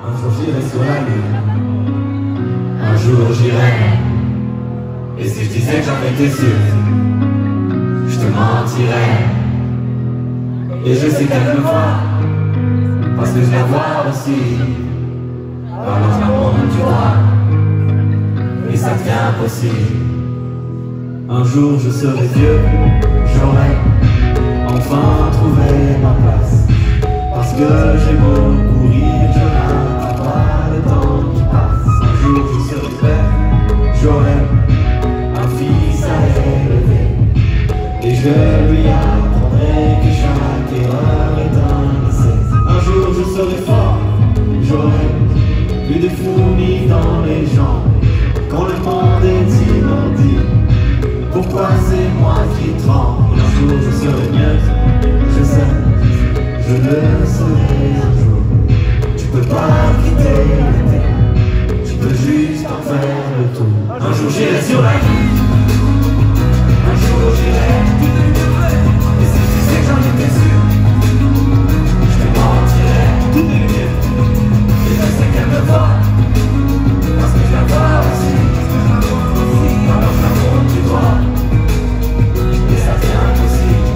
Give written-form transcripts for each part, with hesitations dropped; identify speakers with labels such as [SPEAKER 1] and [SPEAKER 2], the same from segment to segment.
[SPEAKER 1] Un jour j'irai sur la lune, un jour j'irai. Et si je disais que j'en étais sûr, je te mentirais. Et je sais qu'elle me voit, parce que je la vois aussi. Alors je la montre du doigt, et ça devient possible. Un jour je serai vieux, j'aurai enfin trouvé ma place. Parce que j'ai beau courir, je n'attends pas le temps qui passe. Un jour je serai père, j'aurai un fils à élever. Et je lui apprendrai que chaque erreur est un essai. Un jour je serai fort, j'aurai plus de fourmis dans les jambes. Quand le monde est immobile, pourquoi c'est moi qui tremble? Un jour je serai mieux, je sais, je le serai un jour. Tu peux pas quitter la terre, tu peux juste en faire le tour. Un jour j'irai sur la lune, un jour j'irai. Et si tu sais que j'en étais sûr, je te mentirais. Tout est mieux, et je sais qu'elle me voit, parce que je la vois aussi. Alors je la montre du doigt, et ça devient possible.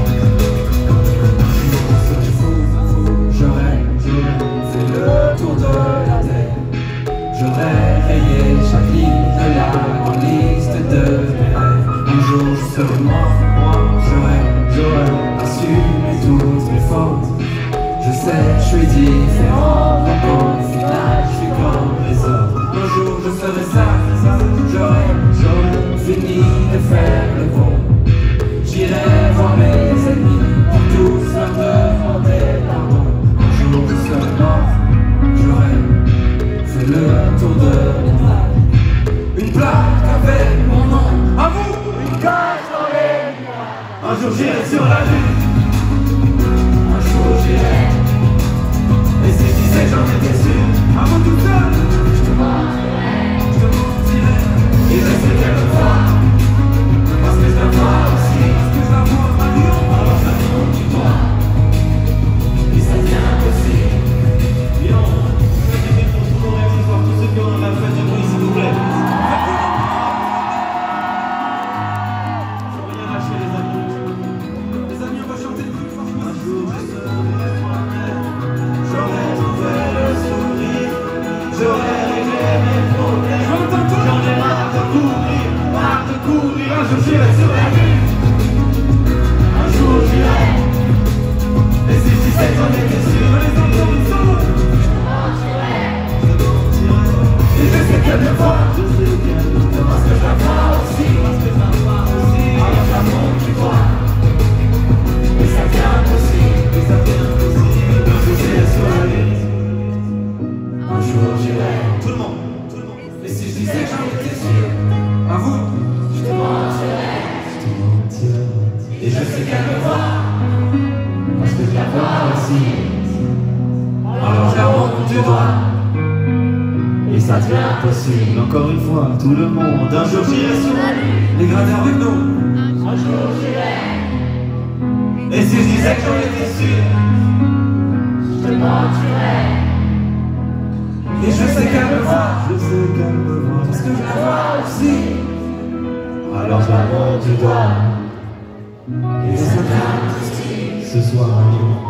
[SPEAKER 1] J'aurais fait le tour de la terre. J'aurais rayé chaque ligne de la grande liste de mes rêves. Un jour je serai moi, j'aurais assumé toutes mes fautes. Je sais, je suis différent, donc au final je suis comme les autres. Un jour je serai sage, j'aurais fini de faire le bon. J'irai voir mes ennemis pour tous leur demander pardon. Un jour je serai mort, j'aurais fait le tour de l'État. Une plaque avec mon nom, à vous, une cage dans les nuages. Un jour j'irai sur la lune, un jour j'irai. Et si je disais que j'en étais sûr, à moi tout seul, je te mentirais. Et je sais qu'elle me voit, parce que je la vois aussi. Alors je la montre du doigt, et ça devient possible. Bien, faites pour tout mon rêve ce soir, tous ceux qui ont la fête de bruit, s'il vous plaît. Faut rien lâcher les amis. Les amis, on va chanter le plus fort. Un jour je serai moi-même, j'aurai trouvé le sourire, j'aurai réglé mes problèmes. J'en ai marre de courir, un jour j'irai sur la lune, un jour j'irai. Et si je disais que j'en étais sûr, je te mentirais. Et je sais qu'elle me voit, parce que je la vois aussi. Alors je la montre du doigt, et ça devient possible. Un jour j'irai sur la lune, un jour j'irai. Tout le monde. Et si je disais que j'en étais sûr, à vous, je te mentirais. Et je sais qu'elle me voit, parce que je la vois aussi. Alors je la montre du doigt, et ça devient possible. Encore une fois, tout le monde. Un jour j'irai sur la lune, les gradins avec nous. Un jour j'irai. Et si je disais que j'en étais sûr, je te mentirais. Et je sais qu'elle me voit, parce que je la vois aussi. Alors je la montre du doigt, et ça devient possible. Ce soir à Lyon.